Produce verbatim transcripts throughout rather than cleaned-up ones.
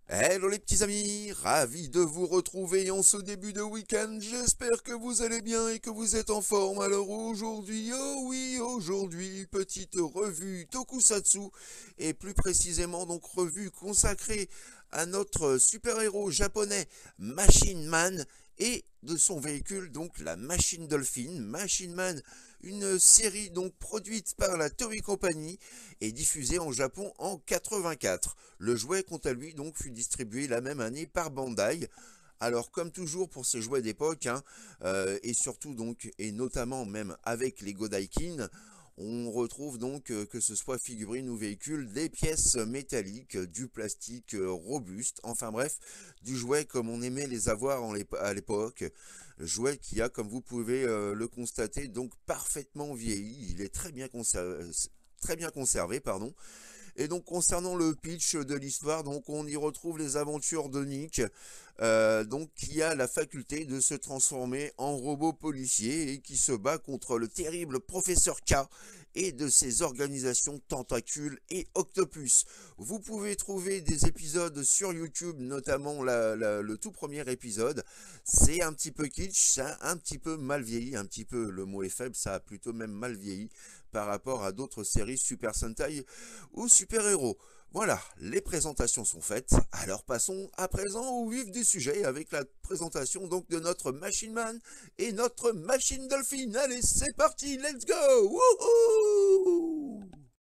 Hello les petits amis, ravi de vous retrouver en ce début de week-end, j'espère que vous allez bien et que vous êtes en forme. Alors aujourd'hui, oh oui, aujourd'hui, petite revue Tokusatsu, et plus précisément donc revue consacrée à notre super-héros japonais Machine Man et de son véhicule donc la Machine Dolphin. Machine Man, une série donc produite par la Toei Company et diffusée en Japon en quatre-vingt-quatre. Le jouet, quant à lui, donc, fut distribué la même année par Bandai. Alors, comme toujours pour ces jouets d'époque, hein, euh, et surtout donc, et notamment même avec les Godaikin, on retrouve donc, euh, que ce soit figurines ou véhicules, des pièces métalliques, du plastique euh, robuste, enfin bref, du jouet comme on aimait les avoir en à l'époque. Jouet qui a, comme vous pouvez euh, le constater, donc parfaitement vieilli. Il est très bien conservé, très bien conservé, pardon. Et donc concernant le pitch de l'histoire, donc on y retrouve les aventures de Nick, euh, donc qui a la faculté de se transformer en robot policier et qui se bat contre le terrible professeur K et de ses organisations Tentacules et Octopus. Vous pouvez trouver des épisodes sur YouTube, notamment la, la, le tout premier épisode. C'est un petit peu kitsch, ça a un petit peu mal vieilli, un petit peu, le mot est faible, ça a plutôt même mal vieilli par rapport à d'autres séries Super Sentai ou super-héros. Voilà, les présentations sont faites, alors passons à présent au vif du sujet avec la présentation donc de notre Machine Man et notre Machine Dolphin. Allez, c'est parti, let's go! Wouhou!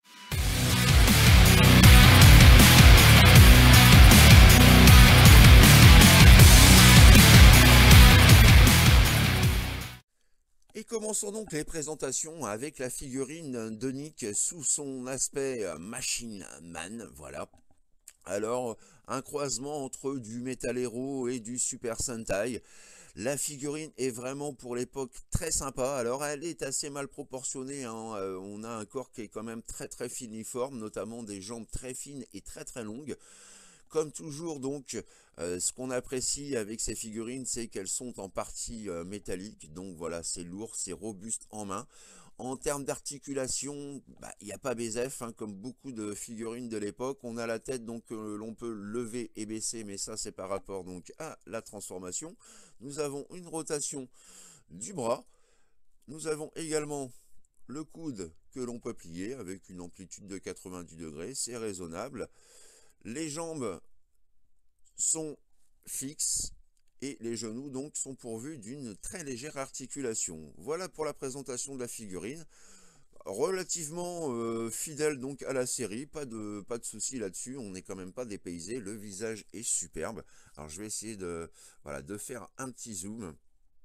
Et commençons donc les présentations avec la figurine de Nick sous son aspect Machine Man, voilà. Alors, un croisement entre du Metal Hero et du Super Sentai. La figurine est vraiment pour l'époque très sympa. Alors, elle est assez mal proportionnée, hein. Euh, on a un corps qui est quand même très très filiforme, notamment des jambes très fines et très très longues. Comme toujours, donc, euh, ce qu'on apprécie avec ces figurines, c'est qu'elles sont en partie euh, métalliques. Donc voilà, c'est lourd, c'est robuste en main. En termes d'articulation, bah, il n'y a pas B Z F, hein, comme beaucoup de figurines de l'époque. On a la tête, donc euh, l'on peut lever et baisser, mais ça c'est par rapport donc à la transformation. Nous avons une rotation du bras. Nous avons également le coude que l'on peut plier avec une amplitude de quatre-vingt-dix degrés, c'est raisonnable. Les jambes sont fixes et les genoux donc sont pourvus d'une très légère articulation. Voilà pour la présentation de la figurine. Relativement euh, fidèle donc à la série, pas de, pas de souci là-dessus, on n'est quand même pas dépaysé, le visage est superbe. Alors je vais essayer de, voilà, de faire un petit zoom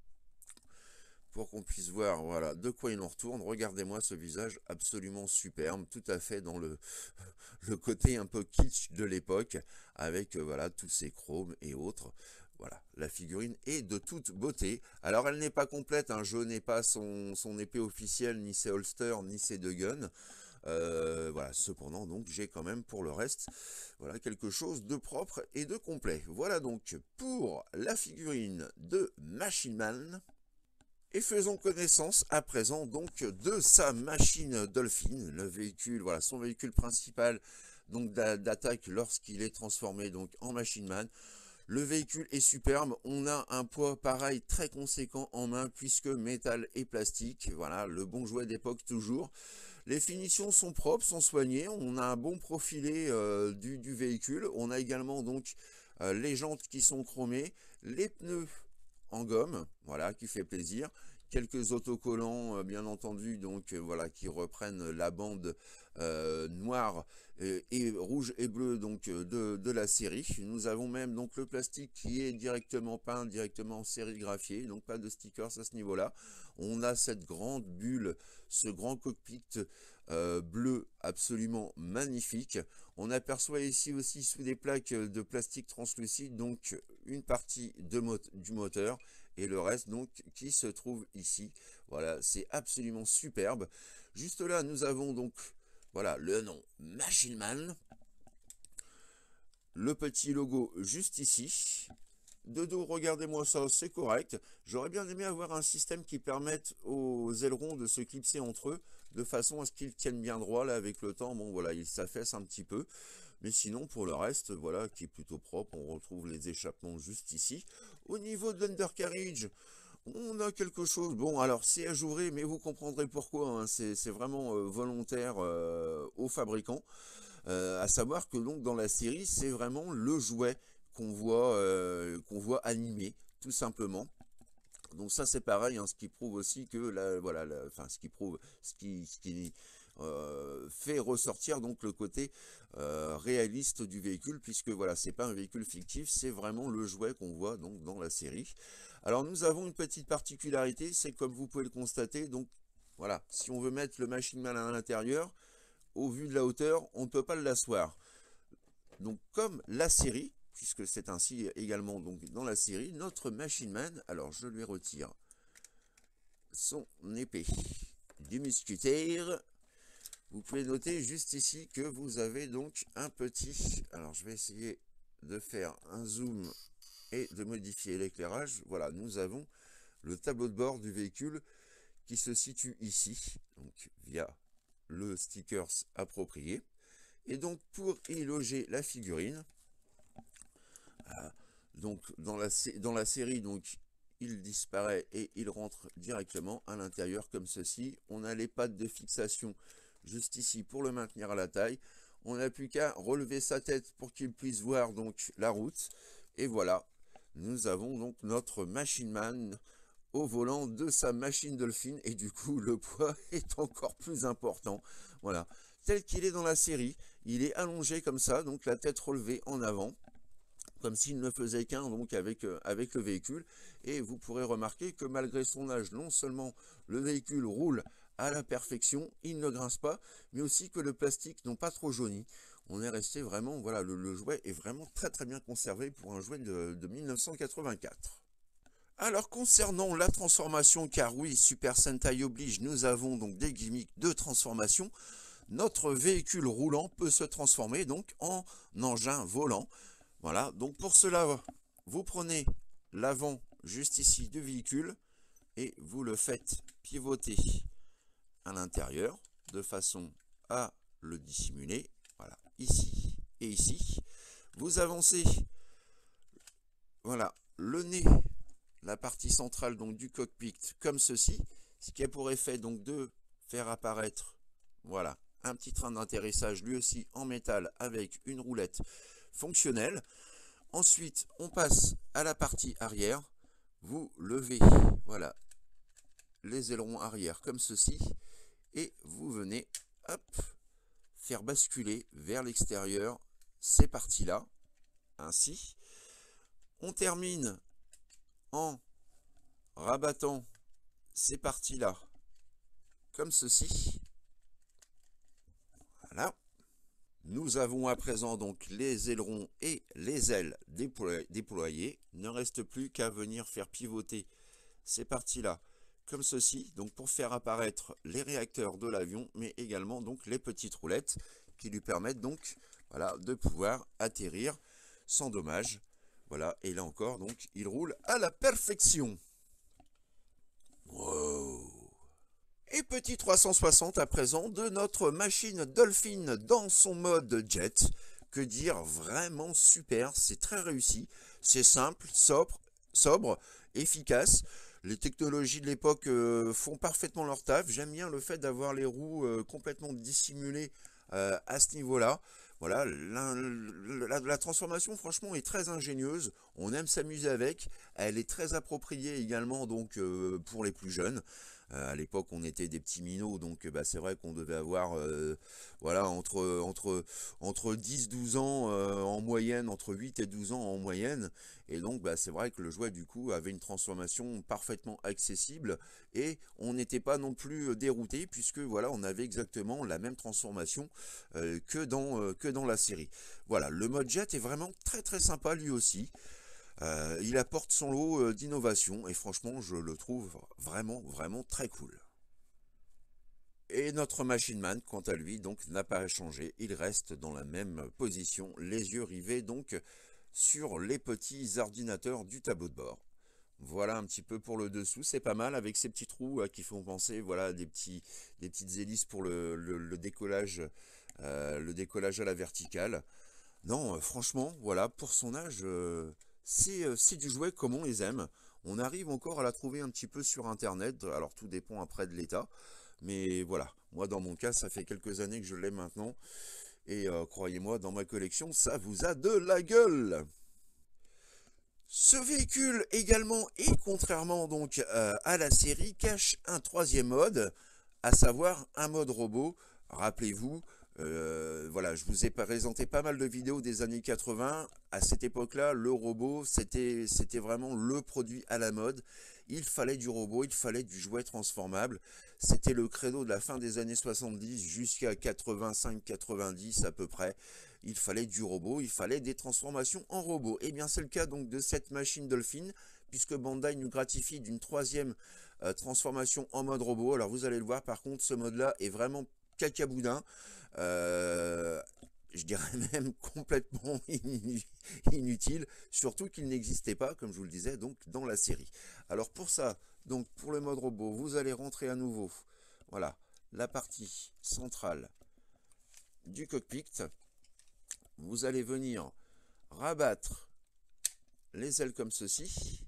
pour qu'on puisse voir voilà, de quoi il en retourne. Regardez-moi ce visage absolument superbe, tout à fait dans le, le côté un peu kitsch de l'époque, avec euh, voilà, tous ces chromes et autres. Voilà, la figurine est de toute beauté. Alors elle n'est pas complète, hein, je n'ai pas son, son épée officielle, ni ses holsters, ni ses deux guns. Euh, voilà, cependant donc j'ai quand même pour le reste voilà quelque chose de propre et de complet. Voilà donc pour la figurine de Machine Man. Et faisons connaissance à présent donc de sa machine Dolphin, le véhicule, voilà, son véhicule principal donc d'attaque lorsqu'il est transformé donc en Machine Man. Le véhicule est superbe, on a un poids pareil très conséquent en main puisque métal et plastique, voilà, le bon jouet d'époque toujours. Les finitions sont propres, sont soignées, on a un bon profilé euh, du, du véhicule, on a également donc euh, les jantes qui sont chromées, les pneus en gomme, voilà, qui fait plaisir. Quelques autocollants, euh, bien entendu, donc euh, voilà, qui reprennent la bande euh, noire et, et rouge et bleu donc euh, de, de la série. Nous avons même donc le plastique qui est directement peint, directement sérigraphié, donc pas de stickers à ce niveau-là. On a cette grande bulle, ce grand cockpit euh, bleu absolument magnifique. On aperçoit ici aussi sous des plaques de plastique translucide donc une partie de mot du moteur et le reste donc qui se trouve ici. Voilà, c'est absolument superbe. Juste là, nous avons donc voilà le nom Machine Man, le petit logo juste ici. De dos, regardez-moi ça, c'est correct. J'aurais bien aimé avoir un système qui permette aux ailerons de se clipser entre eux, de façon à ce qu'ils tiennent bien droit là avec le temps. Bon voilà, ils s'affaissent un petit peu. Mais sinon, pour le reste, voilà, qui est plutôt propre, on retrouve les échappements juste ici. Au niveau de l'undercarriage, on a quelque chose, bon alors c'est ajouré, mais vous comprendrez pourquoi, hein, c'est vraiment euh, volontaire euh, au fabricant. Euh, à savoir que donc dans la série, c'est vraiment le jouet qu'on voit, euh, qu'on voit animé, tout simplement. Donc ça c'est pareil, hein, ce qui prouve aussi que la, voilà, la, enfin ce qui prouve, ce qui, ce qui euh, fait ressortir donc le côté euh, réaliste du véhicule, puisque voilà, c'est pas un véhicule fictif, c'est vraiment le jouet qu'on voit donc dans la série. Alors nous avons une petite particularité, c'est comme vous pouvez le constater, donc voilà, si on veut mettre le Machine Man à l'intérieur, au vu de la hauteur, on ne peut pas l'asseoir. Donc comme la série, puisque c'est ainsi également donc dans la série, notre Machine Man, alors je lui retire son épée du mousquetaire. Vous pouvez noter juste ici que vous avez donc un petit, alors je vais essayer de faire un zoom et de modifier l'éclairage. Voilà, nous avons le tableau de bord du véhicule qui se situe ici, donc via le stickers approprié. Et donc pour y loger la figurine, euh, donc dans la, dans la série, donc il disparaît et il rentre directement à l'intérieur comme ceci. On a les pattes de fixation juste ici pour le maintenir à la taille. On n'a plus qu'à relever sa tête pour qu'il puisse voir donc la route. Et voilà, nous avons donc notre Machine Man au volant de sa machine Dolphin, et du coup le poids est encore plus important. Voilà, tel qu'il est dans la série, il est allongé comme ça, donc la tête relevée en avant, comme s'il ne faisait qu'un donc avec, euh, avec le véhicule. Et vous pourrez remarquer que malgré son âge, non seulement le véhicule roule à la perfection, il ne grince pas, mais aussi que le plastique n'ont pas trop jauni. On est resté vraiment, voilà, le, le jouet est vraiment très très bien conservé pour un jouet de, de mille neuf cent quatre-vingt-quatre. Alors concernant la transformation, car oui, Super Sentai oblige, nous avons donc des gimmicks de transformation. Notre véhicule roulant peut se transformer donc en engin volant. Voilà, donc pour cela, vous prenez l'avant juste ici du véhicule et vous le faites pivoter à l'intérieur de façon à le dissimuler. Voilà, ici et ici. Vous avancez, voilà, le nez, la partie centrale donc du cockpit comme ceci, ce qui a pour effet donc de faire apparaître, voilà, un petit train d'atterrissage lui aussi en métal avec une roulette fonctionnelle. Ensuite on passe à la partie arrière, vous levez, voilà, les ailerons arrière comme ceci et vous venez, hop, faire basculer vers l'extérieur ces parties là, ainsi. On termine en rabattant ces parties là comme ceci. Voilà, nous avons à présent donc les ailerons et les ailes déployées. Il ne reste plus qu'à venir faire pivoter ces parties là comme ceci, donc pour faire apparaître les réacteurs de l'avion, mais également donc les petites roulettes qui lui permettent donc, voilà, de pouvoir atterrir sans dommage. Voilà, et là encore, donc, il roule à la perfection. Wow. Et petit trois cent soixante à présent de notre machine Dolphin dans son mode jet. Que dire, vraiment super, c'est très réussi, c'est simple, sobre, sobre, efficace. Les technologies de l'époque euh, font parfaitement leur taf. J'aime bien le fait d'avoir les roues euh, complètement dissimulées euh, à ce niveau-là. Voilà, la, la, la transformation franchement est très ingénieuse, on aime s'amuser avec, elle est très appropriée également donc euh, pour les plus jeunes. Euh, à l'époque on était des petits minots, donc bah, c'est vrai qu'on devait avoir euh, voilà, entre, entre, entre dix douze ans euh, en moyenne, entre huit et douze ans en moyenne, et donc bah, c'est vrai que le jouet du coup avait une transformation parfaitement accessible et on n'était pas non plus dérouté puisque voilà, on avait exactement la même transformation euh, que, dans, euh, que dans la série. Voilà, le mode jet est vraiment très très sympa lui aussi. Euh, il apporte son lot d'innovation et franchement je le trouve vraiment vraiment très cool. Et notre Machine Man quant à lui donc n'a pas changé, il reste dans la même position, les yeux rivés donc sur les petits ordinateurs du tableau de bord. Voilà un petit peu pour le dessous, c'est pas mal avec ces petits trous euh, qui font penser, voilà, des, petits, des petites hélices pour le, le, le décollage, euh, le décollage à la verticale. Non, euh, franchement, voilà, pour son âge, euh, c'est euh, c'est du jouet comme on les aime. On arrive encore à la trouver un petit peu sur internet, alors tout dépend après de l'état. Mais voilà, moi dans mon cas, ça fait quelques années que je l'ai maintenant. Et euh, croyez-moi, dans ma collection, ça vous a de la gueule. Ce véhicule également, et contrairement donc euh, à la série, cache un troisième mode, à savoir un mode robot. Rappelez-vous, euh, voilà, je vous ai présenté pas mal de vidéos des années quatre-vingts. À cette époque-là, le robot, c'était c'était vraiment le produit à la mode. Il fallait du robot, il fallait du jouet transformable. C'était le credo de la fin des années soixante-dix jusqu'à quatre-vingt-cinq quatre-vingt-dix à peu près. Il fallait du robot, il fallait des transformations en robot. Et bien c'est le cas donc de cette machine Dolphin, puisque Bandai nous gratifie d'une troisième euh, transformation en mode robot. Alors vous allez le voir, par contre, ce mode-là est vraiment cacaboudin. Euh, je dirais même complètement inutile, surtout qu'il n'existait pas, comme je vous le disais, donc dans la série. Alors pour ça, donc pour le mode robot, vous allez rentrer à nouveau, voilà, la partie centrale du cockpit. Vous allez venir rabattre les ailes comme ceci,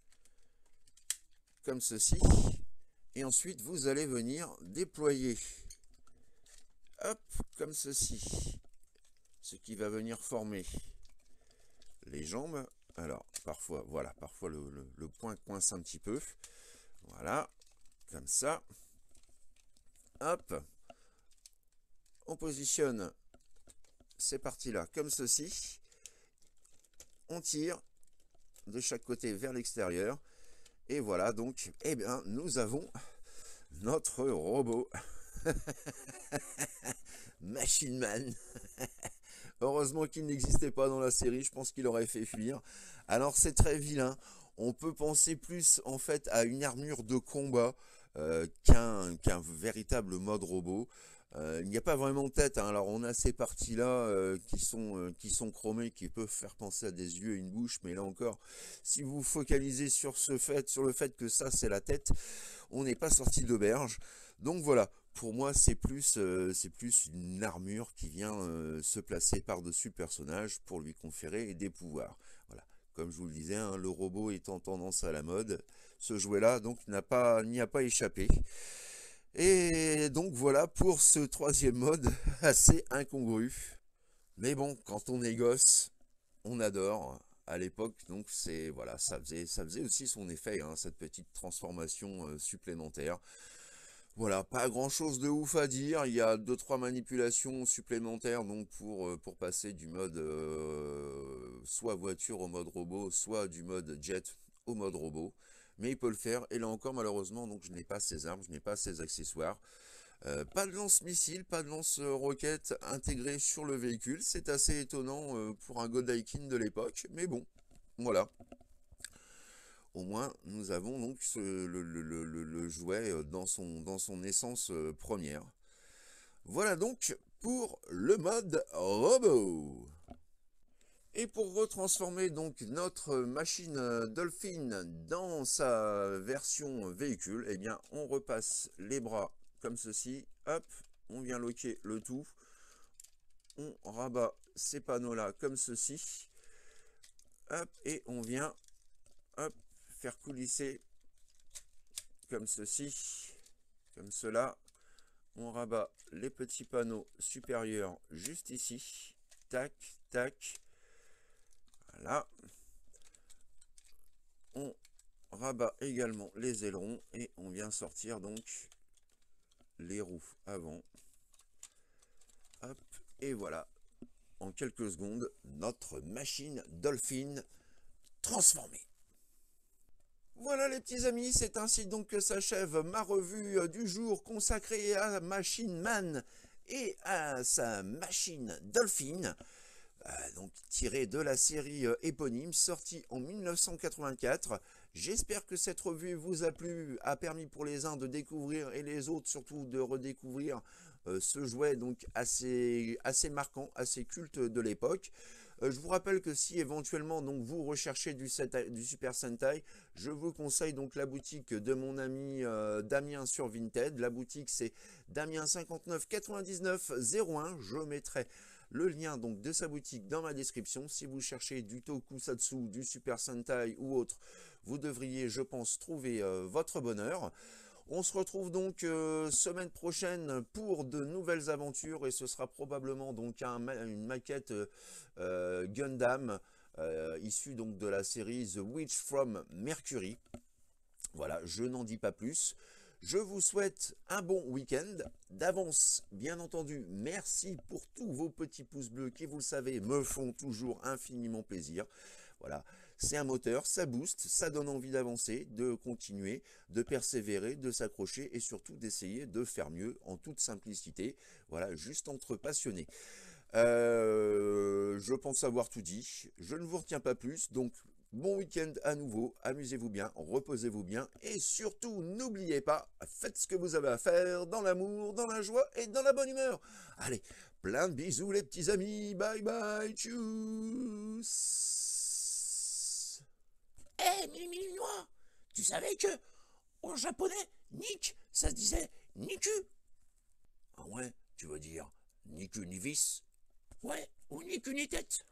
comme ceci, et ensuite vous allez venir déployer, hop, comme ceci, ce qui va venir former les jambes. Alors parfois, voilà, parfois le, le, le point coince un petit peu, voilà, comme ça, hop, on positionne ces parties-là comme ceci, on tire de chaque côté vers l'extérieur, et voilà donc, eh bien, nous avons notre robot Machine Man. Heureusement qu'il n'existait pas dans la série, je pense qu'il aurait fait fuir. Alors c'est très vilain, on peut penser plus en fait à une armure de combat euh, qu'un qu'un véritable mode robot. Euh, il n'y a pas vraiment de tête, hein. Alors on a ces parties là euh, qui sont euh, qui sont chromées, qui peuvent faire penser à des yeux et une bouche, mais là encore, si vous focalisez sur ce fait, sur le fait que ça c'est la tête, on n'est pas sorti de l'auberge. Donc voilà, pour moi c'est plus euh, c'est plus une armure qui vient euh, se placer par dessus le personnage pour lui conférer des pouvoirs. Voilà, comme je vous le disais, hein, le robot étant tendance à la mode, ce jouet là donc n'a pas n'y a pas échappé. Et donc voilà pour ce troisième mode assez incongru. Mais bon, quand on est gosse, on adore. À l'époque, donc c'est voilà, ça faisait, ça faisait aussi son effet, hein, cette petite transformation euh, supplémentaire. Voilà, pas grand chose de ouf à dire. Il y a deux trois manipulations supplémentaires donc pour, euh, pour passer du mode euh, soit voiture au mode robot, soit du mode jet au mode robot. Mais il peut le faire. Et là encore, malheureusement, donc je n'ai pas ces armes, je n'ai pas ces accessoires. Euh, pas de lance-missile, pas de lance-roquette intégré sur le véhicule. C'est assez étonnant euh, pour un Godaikin de l'époque. Mais bon, voilà. Au moins, nous avons donc ce, le, le, le, le, jouet dans son, dans son essence euh, première. Voilà donc pour le mode robot. Et pour retransformer donc notre machine Dolphin dans sa version véhicule, eh bien on repasse les bras comme ceci, hop, on vient loquer le tout, on rabat ces panneaux là comme ceci, hop, et on vient, hop, faire coulisser comme ceci, comme cela, on rabat les petits panneaux supérieurs juste ici, tac, tac, voilà, on rabat également les ailerons et on vient sortir donc les roues avant, hop, et voilà, en quelques secondes, notre machine Dolphin transformée. Voilà les petits amis, c'est ainsi donc que s'achève ma revue du jour consacrée à Machine Man et à sa machine Dolphin, euh, donc tirée de la série euh, éponyme sortie en mille neuf cent quatre-vingt-quatre. J'espère que cette revue vous a plu, a permis pour les uns de découvrir et les autres surtout de redécouvrir euh, ce jouet donc assez, assez marquant, assez culte de l'époque. Euh, je vous rappelle que si éventuellement donc vous recherchez du, du Super Sentai, je vous conseille donc la boutique de mon ami euh, Damien sur Vinted. La boutique c'est Damien cinquante-neuf quatre-vingt-dix-neuf zéro un. Je mettrai le lien donc de sa boutique dans ma description. Si vous cherchez du Tokusatsu, du Super Sentai ou autre, vous devriez, je pense, trouver euh, votre bonheur. On se retrouve donc euh, semaine prochaine pour de nouvelles aventures et ce sera probablement donc un, une maquette euh, Gundam euh, issue donc de la série The Witch from Mercury. Voilà, je n'en dis pas plus. Je vous souhaite un bon week-end. D'avance, bien entendu, merci pour tous vos petits pouces bleus qui, vous le savez, me font toujours infiniment plaisir. Voilà, c'est un moteur, ça booste, ça donne envie d'avancer, de continuer, de persévérer, de s'accrocher et surtout d'essayer de faire mieux en toute simplicité. Voilà, juste entre passionnés. Euh, je pense avoir tout dit. Je ne vous retiens pas plus, donc bon week-end à nouveau, amusez-vous bien, reposez-vous bien et surtout n'oubliez pas, faites ce que vous avez à faire dans l'amour, dans la joie et dans la bonne humeur. Allez, plein de bisous les petits amis, bye bye, tchuss. Eh, hey, Mini-Mini-Noix, tu savais que en japonais, Nick, ça se disait Niku? Ah ouais, tu veux dire Niku ni vis? Ouais, ou Niku ni tête.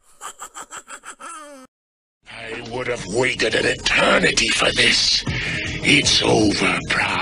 I would have waited an eternity for this. It's over, Prime.